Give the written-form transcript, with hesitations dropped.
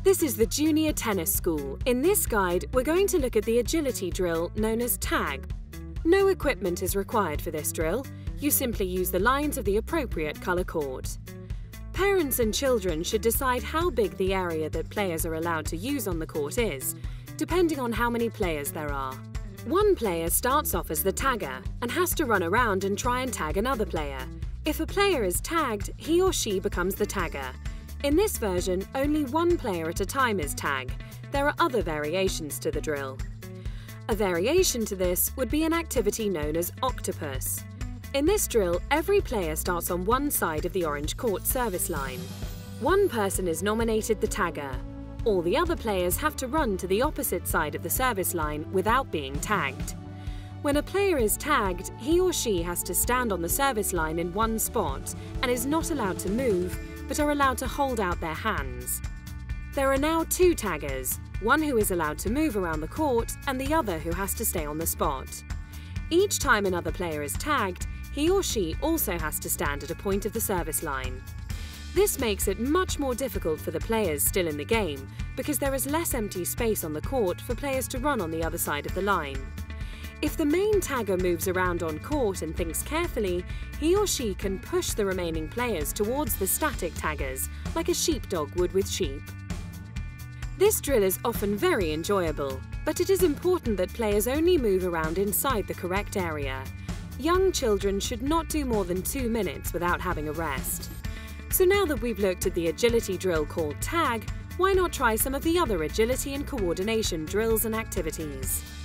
This is the Junior Tennis School. In this guide, we're going to look at the agility drill known as tag. No equipment is required for this drill. You simply use the lines of the appropriate colour court. Parents and children should decide how big the area that players are allowed to use on the court is, depending on how many players there are. One player starts off as the tagger and has to run around and try and tag another player. If a player is tagged, he or she becomes the tagger. In this version, only one player at a time is tagged. There are other variations to the drill. A variation to this would be an activity known as octopus. In this drill, every player starts on one side of the orange court service line. One person is nominated the tagger. All the other players have to run to the opposite side of the service line without being tagged. When a player is tagged, he or she has to stand on the service line in one spot and is not allowed to move, but are allowed to hold out their hands. There are now two taggers, one who is allowed to move around the court and the other who has to stay on the spot. Each time another player is tagged, he or she also has to stand at a point of the service line. This makes it much more difficult for the players still in the game because there is less empty space on the court for players to run on the other side of the line. If the main tagger moves around on court and thinks carefully, he or she can push the remaining players towards the static taggers, like a sheepdog would with sheep. This drill is often very enjoyable, but it is important that players only move around inside the correct area. Young children should not do more than 2 minutes without having a rest. So now that we've looked at the agility drill called tag, why not try some of the other agility and coordination drills and activities?